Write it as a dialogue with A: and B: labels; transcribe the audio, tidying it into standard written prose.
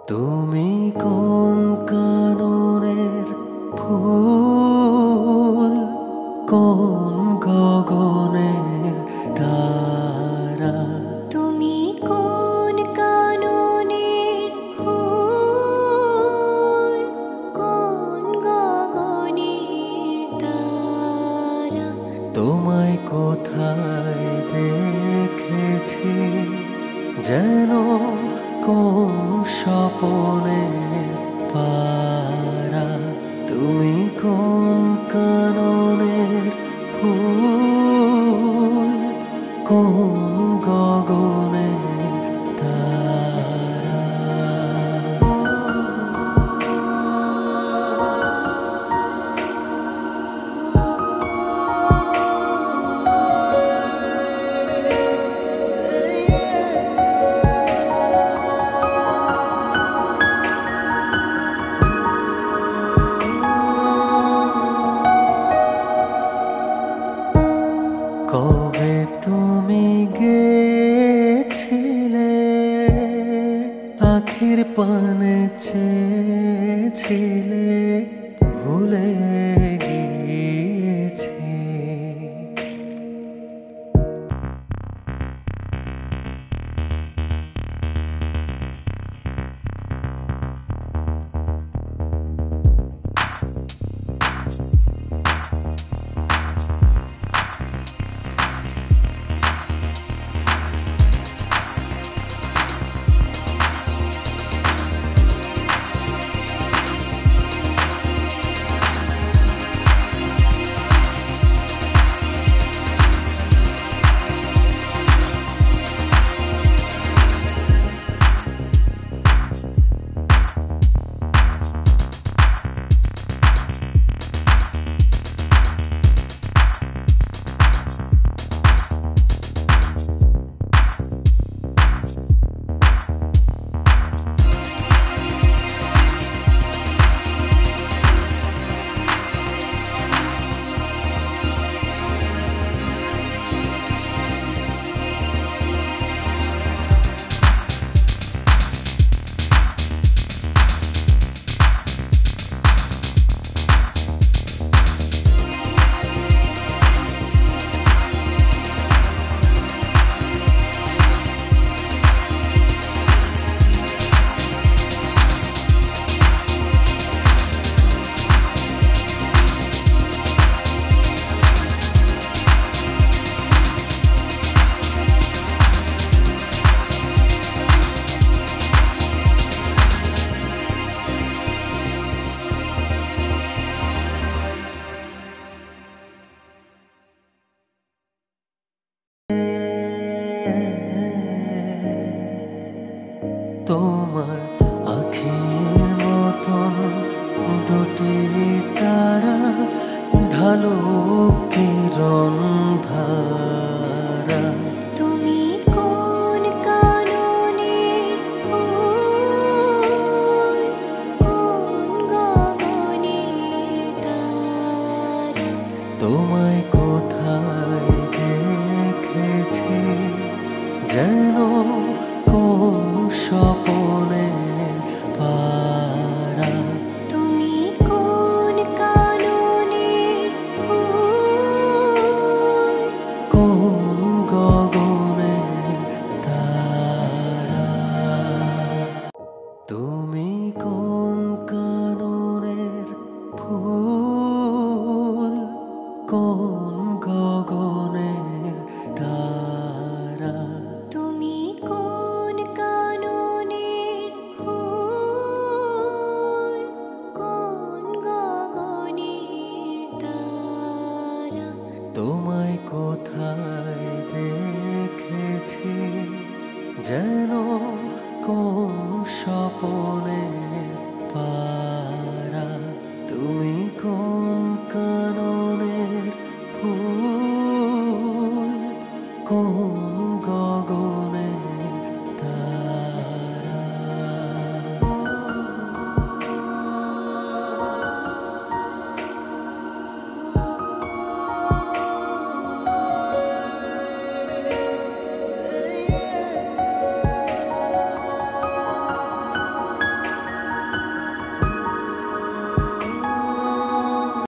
A: তুমি কোন কাননের ফুল, কোন গগনের তারা?
B: তুমি কোন কাননের ফুল, কোন গগনের তারা?
A: তোমায় কোথায় দেখেছি যেন কোন স্বপনের পারা? তুমি কোন কাননের ফুল, কোন গগনের তারা? কবে তুমি গেছিলে আখির পানে চেয়েছিলে, ভুলে গিয়েছি। তোমার আখির মতন দুটি তারা ঢালো কিরণ ধারা।
B: তুমি কোন কাননের ফুল, কোন গগনের তারা?
A: তোমায় কোথায় দেখেছি যেন কোন স্বপনের পারা?
B: তুমি কোন কাননের ফুল,
A: কোন গগনের তারা? তুমি কোন কাননের ফুল, কোন গগনের তারা?
B: তুমি কোন কাননের ফুল, কোন গগনের তারা?
A: তোমায় কোথায় দেখেছি যেন কোন স্বপনের পা